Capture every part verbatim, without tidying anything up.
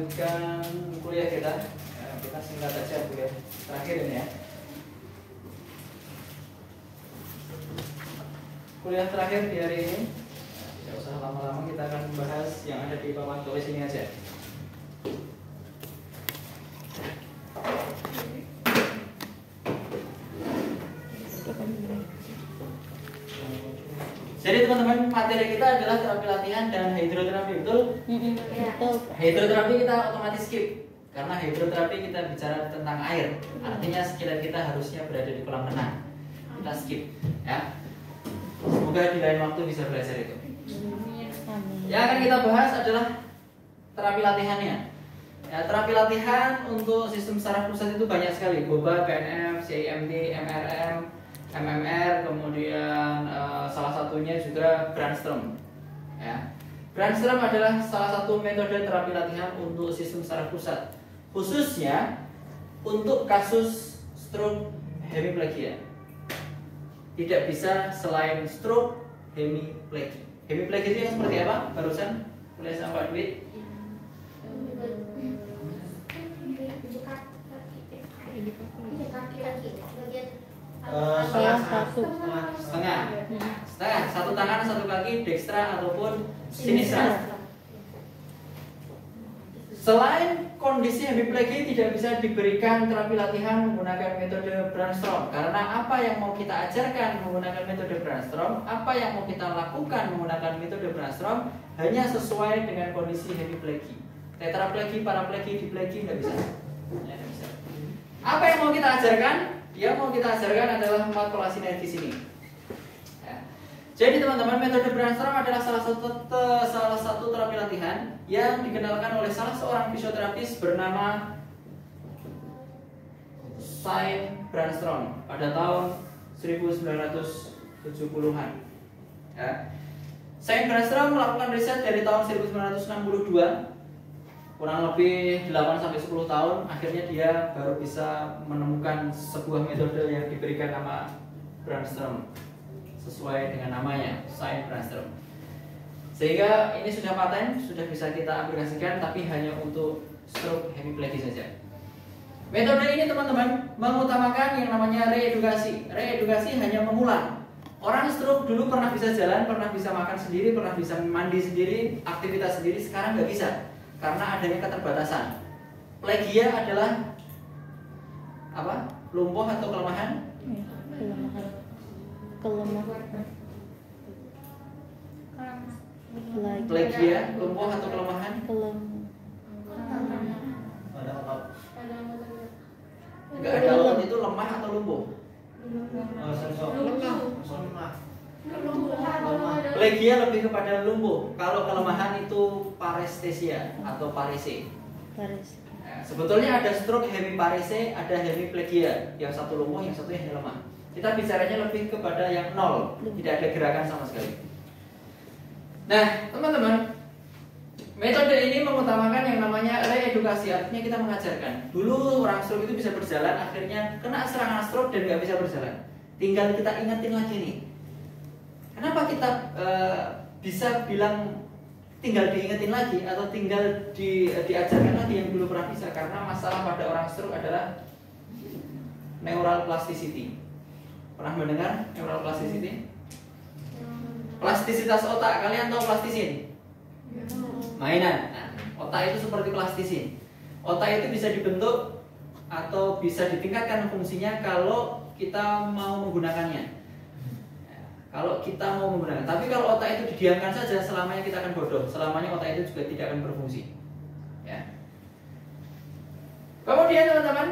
melanjutkan kuliah kita. Ya, kita singkat saja kuliah terakhir ini ya. Kuliah terakhir di hari ini. Tidak usah lama-lama, kita akan membahas yang ada di papan tulis ini aja. Jadi teman-teman, materi kita adalah terapi latihan dan hidroterapi, betul? Betul. Hidroterapi kita otomatis skip karena hidroterapi kita bicara tentang air. Artinya skill kita harusnya berada di kolam renang. Kita skip, ya. Semoga di lain waktu bisa belajar itu. Yang akan kita bahas adalah terapi latihannya. Ya, terapi latihan untuk sistem saraf pusat itu banyak sekali. B O B A, P N M, C I M D, M R M, M M R, kemudian uh, salah satunya juga Brainstorm. Ya. Brainstorm adalah salah satu metode terapi latihan untuk sistem saraf pusat, khususnya untuk kasus stroke hemiplegia. Tidak bisa selain stroke hemiplegia. Hemiplegia itu yang seperti apa? Barusan kuliah sama Pak Dwi. Uh, setengah, satu setengah, setengah, satu tangan, satu kaki, dextra ataupun sinistra. Selain kondisi hemiplegia tidak bisa diberikan terapi latihan menggunakan metode Brainstorm, karena apa yang mau kita ajarkan menggunakan metode Brainstorm, apa yang mau kita lakukan menggunakan metode Brainstorm hanya sesuai dengan kondisi hemiplegia. Tetraplegia, paraplegia, diplegia nggak bisa. Ya, nggak bisa. Apa yang mau kita ajarkan? Yang mau kita ajarkan adalah empat pola sinergis ini. Ya. Jadi teman-teman, metode Brainstorm adalah salah satu salah satu terapi latihan yang dikenalkan oleh salah seorang fisioterapis bernama Shane Brainstorm pada tahun seribu sembilan ratus tujuh puluhan. Ya. Shane Brainstorm melakukan riset dari tahun seribu sembilan ratus enam puluh dua, kurang lebih delapan sampai sepuluh tahun, akhirnya dia baru bisa menemukan sebuah metode yang diberikan nama Brainstorm sesuai dengan namanya, Shane Brainstorm. Sehingga ini sudah paten, sudah bisa kita aplikasikan, tapi hanya untuk stroke hemiplegia saja. Metode ini teman-teman mengutamakan yang namanya reedukasi. Reedukasi hanya mengulang. Orang stroke dulu pernah bisa jalan, pernah bisa makan sendiri, pernah bisa mandi sendiri, aktivitas sendiri, sekarang nggak bisa karena adanya keterbatasan. Plegia adalah apa? Lumpuh atau kelemahan? Kelemahan. Kelemahan. Plegia, lumpuh atau kelemahan? Kelemahan. Ada otot. Enggak ada otot itu lemah atau lumpuh? Oh, sensor. Lemah. Plegia lebih kepada lumpuh. Kalau kelemahan itu parestesia atau parese. Paris. Nah, sebetulnya ada stroke hemiparese, ada hemiplegia. Yang satu lumpuh, yang satu yang lemah. Kita bicaranya lebih kepada yang nol, tidak ada gerakan sama sekali. Nah, teman-teman, metode ini mengutamakan yang namanya reedukasi. Artinya kita mengajarkan. Dulu orang stroke itu bisa berjalan, akhirnya kena serangan stroke dan nggak bisa berjalan. Tinggal kita ingetin lagi nih. Kenapa kita uh, bisa bilang tinggal diingetin lagi atau tinggal di, diajarkan lagi yang dulu pernah bisa? Karena masalah pada orang stroke adalah neural plasticity. Pernah mendengar neural plasticity? Plastisitas otak, kalian tahu plastisin? Mainan. Nah, otak itu seperti plastisin. Otak itu bisa dibentuk atau bisa ditingkatkan fungsinya kalau kita mau menggunakannya. Kalau kita mau menggunakan, tapi kalau otak itu didiamkan saja, selamanya kita akan bodoh. Selamanya otak itu juga tidak akan berfungsi. Ya. Kemudian teman-teman,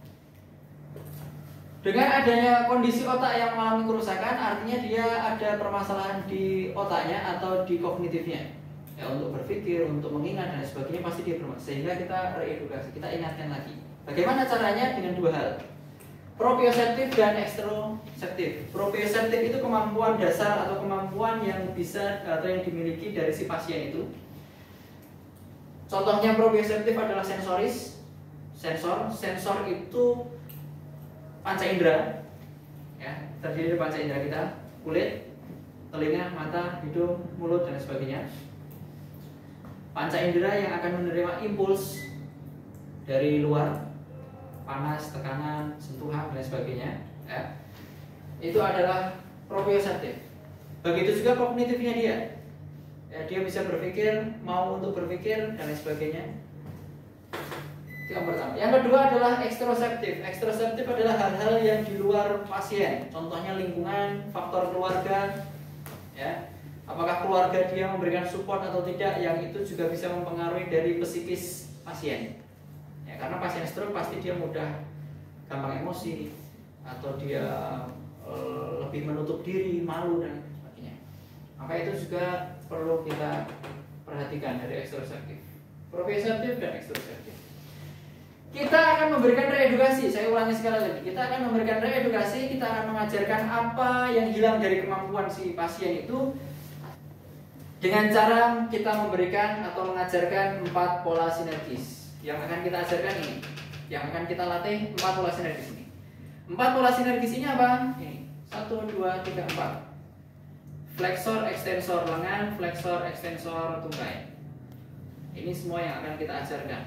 dengan adanya kondisi otak yang mengalami kerusakan, artinya dia ada permasalahan di otaknya atau di kognitifnya. Ya, untuk berpikir, untuk mengingat dan sebagainya pasti dia bermasalah. Sehingga kita reedukasi, kita ingatkan lagi. Bagaimana caranya? Dengan dua hal. Proprioseptif dan ekstroseptif. Proprioseptif itu kemampuan dasar atau kemampuan yang bisa atau yang dimiliki dari si pasien itu. Contohnya proprioseptif adalah sensoris. Sensor, sensor itu panca indera. Ya, terdiri dari panca indera kita, kulit, telinga, mata, hidung, mulut dan sebagainya. Panca indera yang akan menerima impuls dari luar, panas, tekanan, sentuhan dan sebagainya, ya, itu adalah proprioceptif. Begitu juga kognitifnya dia, ya, dia bisa berpikir, mau untuk berpikir dan lain sebagainya. Itu yang pertama. Yang kedua adalah ekstroseptif. Ekstroseptif adalah hal-hal yang di luar pasien, contohnya lingkungan, faktor keluarga, ya. Apakah keluarga dia memberikan support atau tidak, yang itu juga bisa mempengaruhi dari psikis pasien. Ya, karena pasien stroke pasti dia mudah gampang emosi atau dia e, lebih menutup diri, malu dan sebagainya. Maka itu juga perlu kita perhatikan dari ekstroseptif, proprioceptif dan ekstroseptif. Kita akan memberikan reedukasi. Saya ulangi sekali lagi. Kita akan memberikan reedukasi. Kita akan mengajarkan apa yang hilang dari kemampuan si pasien itu dengan cara kita memberikan atau mengajarkan empat pola sinergis. Yang akan kita ajarkan ini, yang akan kita latih empat pola sinergis ini. Empat pola sinergis ini apa? Ini satu, dua, tiga, empat. Fleksor, ekstensor lengan, fleksor, ekstensor tungkai. Ini semua yang akan kita ajarkan.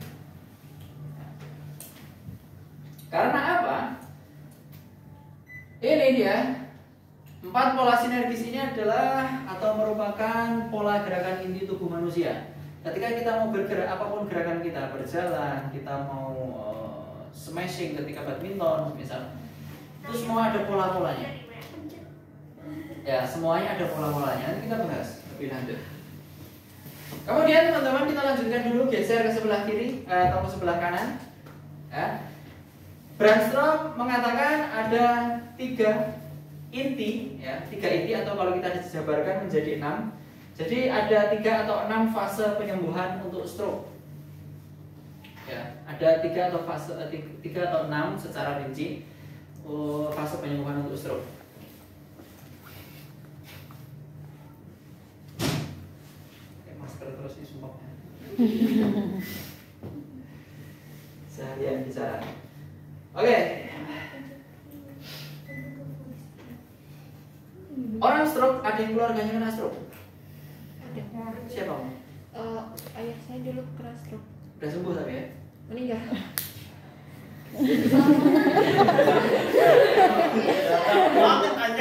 Karena apa? Ini dia. Empat pola sinergis ini adalah atau merupakan pola gerakan inti tubuh manusia. Ketika kita mau bergerak, apapun gerakan kita, berjalan, kita mau uh, smashing ketika badminton misal, itu semua ada pola-polanya. Ya, semuanya ada pola-polanya. Nanti kita bahas lebih lanjut. Kemudian teman-teman kita lanjutkan dulu, geser ke sebelah kiri eh, atau ke sebelah kanan. Ya. Brandstrom mengatakan ada tiga inti, ya, tiga inti atau kalau kita dijabarkan menjadi enam. Jadi ada tiga atau enam fase penyembuhan untuk stroke. Ya, ada tiga atau fase tiga atau enam secara rinci uh, fase penyembuhan untuk stroke. Oke, masker terus disumpahnya. Seharian bicara. Oke. Orang stroke, ada yang keluarganya kena stroke? Ada. Siapa? Uh, ayah saya dulu kena stroke. Udah sembuh tapi ya? Meninggal. Banget aja.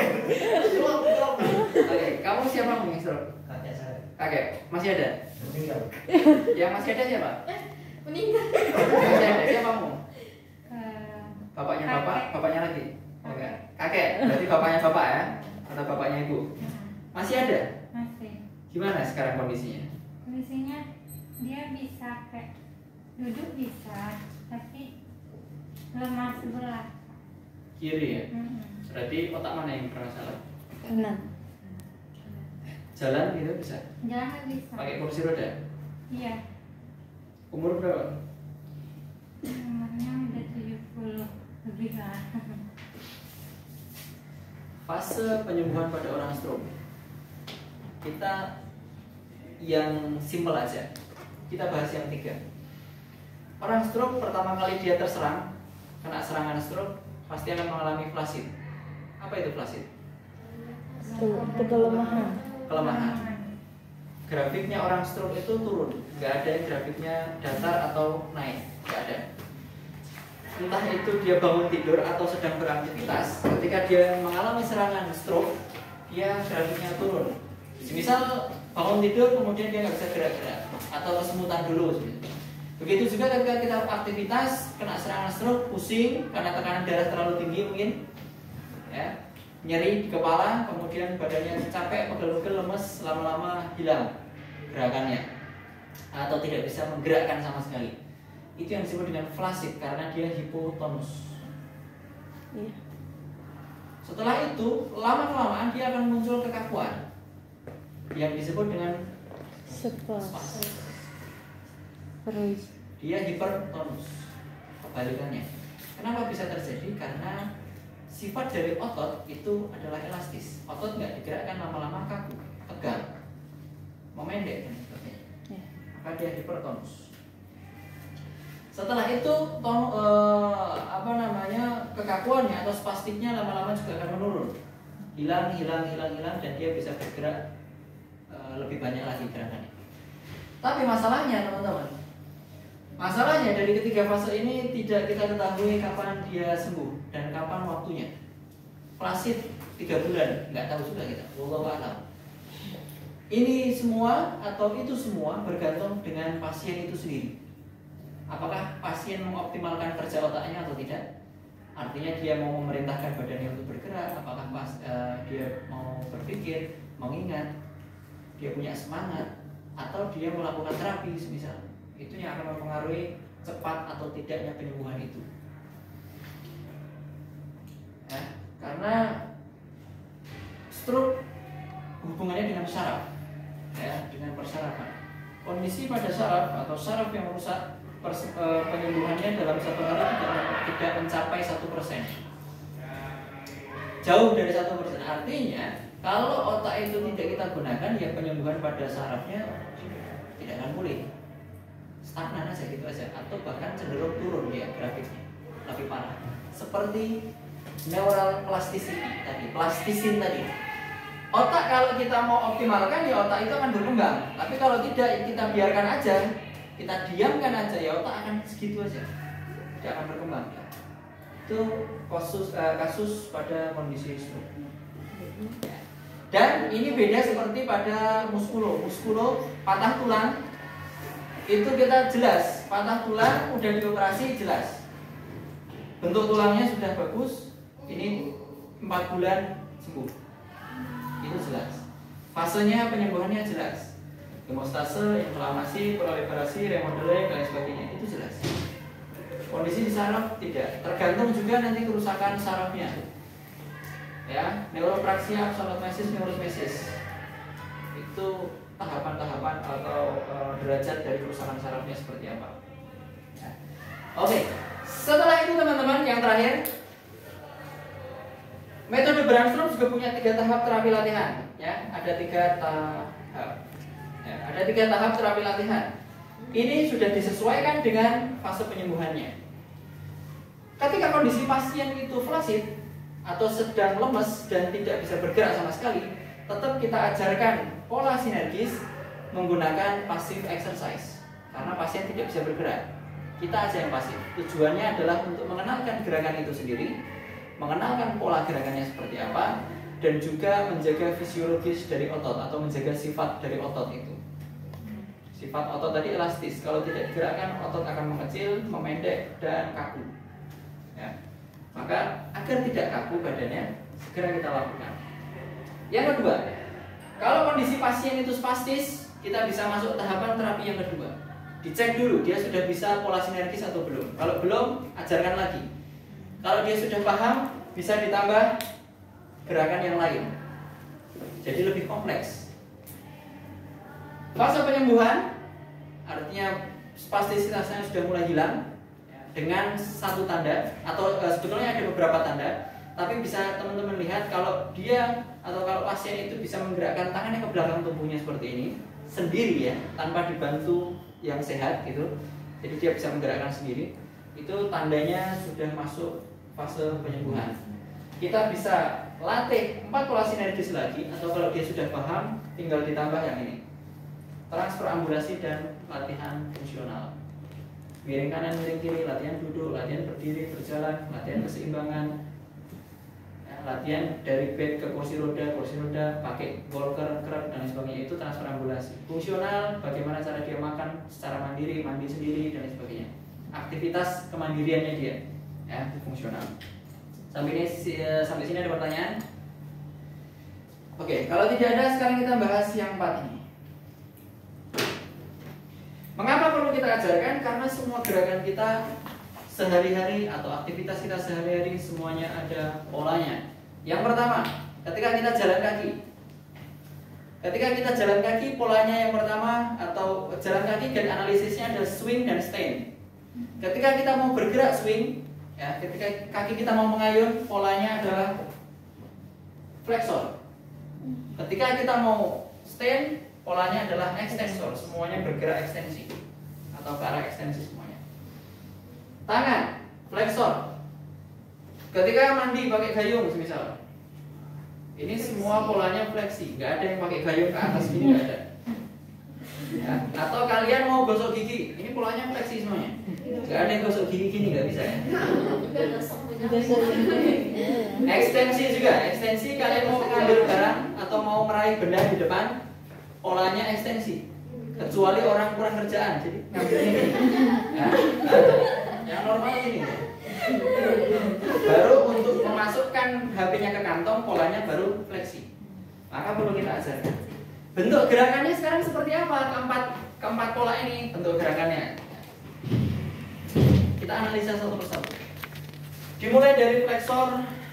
Oke, kamu siapa yang stroke? Kakek saya. Kakek, masih ada? Meninggal. Yang masih ada siapa? Meninggal. Masih ada, siapa kamu? Uh, Bapaknya Kakek. bapak, bapaknya lagi? Oke, kakek, berarti bapaknya bapak ya? Atau bapaknya ibu? Masih ada? Masih. Gimana sekarang kondisinya? Kondisinya dia bisa kayak duduk bisa, tapi lemah sebelah. Kiri ya? Mm-mm. Berarti otak mana yang bermasalah? Kanan. Jalan gitu bisa? Jangan bisa. Pakai kursi roda? Iya. Umur berapa? Umurnya udah tujuh puluh lebih lah. Fase penyembuhan pada orang stroke. Kita yang simpel aja. Kita bahas yang tiga. Orang stroke pertama kali dia terserang, kena serangan stroke, pasti akan mengalami flasid. Apa itu flasid? Ke- Kelemahan. Kelemahan. Grafiknya orang stroke itu turun, nggak ada yang grafiknya datar atau naik, nggak ada. Entah itu dia bangun tidur atau sedang beraktivitas, ketika dia mengalami serangan stroke, dia grafiknya turun. Misal bangun tidur kemudian dia nggak bisa gerak-gerak atau kesemutan dulu. Begitu juga ketika kita aktivitas kena serangan stroke, pusing karena tekanan darah terlalu tinggi mungkin, ya, nyeri di kepala, kemudian badannya capek, pegel-pegel, lemes, lama-lama hilang gerakannya atau tidak bisa menggerakkan sama sekali. Itu yang disebut dengan flasid karena dia hipotonus. Iya. Setelah itu lama-kelamaan dia akan muncul kekakuan yang disebut dengan Spas. Terus. dia hipertonus. Kebalikannya. Kenapa bisa terjadi? Karena sifat dari otot itu adalah elastis. Otot nggak digerakkan lama-lama kaku, tegang, memendek dan sebagainya. Ya. Maka dia hipertonus. Setelah itu ton, eh, apa namanya kekakuannya atau spastiknya lama-lama juga akan menurun, hilang, hilang, hilang, hilang, dan dia bisa bergerak eh, lebih banyak lagi gerakannya. Tapi masalahnya teman-teman, masalahnya dari ketiga fase ini tidak kita ketahui kapan dia sembuh dan kapan waktunya. Flasid tiga bulan, nggak tahu juga kita. Wallahu a'lam. Ini semua atau itu semua bergantung dengan pasien itu sendiri. Apakah pasien mengoptimalkan kerja otaknya atau tidak? Artinya dia mau memerintahkan badannya untuk bergerak, apakah pas, uh, dia mau berpikir, mengingat, dia punya semangat, atau dia melakukan terapi semisal. Itu yang akan mempengaruhi cepat atau tidaknya penyembuhan itu. Ya, karena stroke hubungannya dengan saraf, ya, dengan persarafan. Kondisi pada saraf atau saraf yang merusak pers- e, penyembuhannya dalam satu hari tidak, tidak mencapai satu persen, jauh dari satu persen. Artinya kalau otak itu tidak kita gunakan, ya penyembuhan pada sarafnya tidak akan pulih, stagnan aja gitu aja, atau bahkan cenderung turun ya grafiknya lebih parah. Seperti neural plasticity tadi, plastisin tadi. Otak kalau kita mau optimalkan, ya otak itu akan berkembang. Tapi kalau tidak, kita biarkan aja, kita diamkan aja, ya otak akan segitu aja, tidak akan berkembang. Itu kasus uh, kasus pada kondisi stroke. Dan ini beda seperti pada muskulo. Muskulo patah tulang itu kita jelas, patah tulang udah dioperasi jelas, bentuk tulangnya sudah bagus, ini empat bulan sembuh, itu jelas. Fasenya penyembuhannya jelas, hemostase, inflamasi, proliferasi, remodeling dan sebagainya, itu jelas. Kondisi di saraf tidak, tergantung juga nanti kerusakan sarafnya. Ya, neuropraksia, absolutmesis, neurosmesis, itu tahapan-tahapan atau e, derajat dari kerusakan sarafnya seperti apa. Ya. Oke, setelah itu teman-teman, yang terakhir, metode Braunstrom juga punya tiga tahap terapi latihan. Ya, ada tiga tahap. Ya, ada tiga tahap terapi latihan. Ini sudah disesuaikan dengan fase penyembuhannya. Ketika kondisi pasien itu flasid atau sedang lemes dan tidak bisa bergerak sama sekali, tetap kita ajarkan pola sinergis menggunakan passive exercise. Karena pasien tidak bisa bergerak, kita aja yang pasif. Tujuannya adalah untuk mengenalkan gerakan itu sendiri, mengenalkan pola gerakannya seperti apa, dan juga menjaga fisiologis dari otot atau menjaga sifat dari otot itu. Sifat otot tadi elastis, kalau tidak digerakkan otot akan mengecil, memendek, dan kaku. Ya. Maka agar tidak kaku badannya, segera kita lakukan. Yang kedua, kalau kondisi pasien itu spastis, kita bisa masuk tahapan terapi yang kedua. Dicek dulu dia sudah bisa pola sinergis atau belum. Kalau belum, ajarkan lagi. Kalau dia sudah paham, bisa ditambah gerakan yang lain. Jadi lebih kompleks. Fase penyembuhan artinya spastisitasnya sudah mulai hilang dengan satu tanda, atau e, sebetulnya ada beberapa tanda, tapi bisa teman-teman lihat kalau dia atau kalau pasien itu bisa menggerakkan tangannya ke belakang tubuhnya seperti ini sendiri ya, tanpa dibantu yang sehat gitu. Jadi dia bisa menggerakkan sendiri. Itu tandanya sudah masuk fase penyembuhan. Kita bisa latih empat pola sinergis lagi, atau kalau dia sudah paham tinggal ditambah yang ini. Transfer ambulasi dan latihan fungsional. Miring kanan, miring kiri, latihan duduk, latihan berdiri, berjalan, latihan keseimbangan, ya, latihan dari bed ke kursi roda, kursi roda, pakai walker, kerap dan sebagainya. Itu transfer ambulasi. Fungsional, bagaimana cara dia makan secara mandiri, mandi sendiri dan sebagainya. Aktivitas kemandiriannya dia, ya, itu fungsional. Sampai ini, sampai sini ada pertanyaan? Oke, kalau tidak ada, sekarang kita bahas yang empat ini. Mengapa perlu kita ajarkan? Karena semua gerakan kita sehari-hari atau aktivitas kita sehari-hari semuanya ada polanya. Yang pertama, ketika kita jalan kaki. Ketika kita jalan kaki, polanya yang pertama atau jalan kaki dan analisisnya ada swing dan stand. Ketika kita mau bergerak swing, ya, ketika kaki kita mau mengayun, polanya adalah flexor. Ketika kita mau stand, polanya adalah extensor, semuanya bergerak ekstensi atau ke arah ekstensi semuanya. Tangan, flexor. Ketika mandi pakai gayung misal, ini semua polanya fleksi, nggak ada yang pakai gayung ke atas gini, nggak ada. Ya. Atau kalian mau gosok gigi, ini polanya fleksi semuanya. Nggak ada yang gosok gigi gini, nggak bisa ya. Gosok gigi. Ekstensi juga, ekstensi kalian mau mengambil barang atau mau meraih benda di depan, polanya ekstensi. Kecuali orang kurang kerjaan, jadi ngambilnya gini. Ya. Yang normal gini. Baru untuk memasukkan H P-nya ke kantong, polanya baru fleksi. Maka perlu kita ajarkan. Bentuk gerakannya sekarang seperti apa? Keempat keempat pola ini bentuk gerakannya. Kita analisa satu persatu. Dimulai dari flexor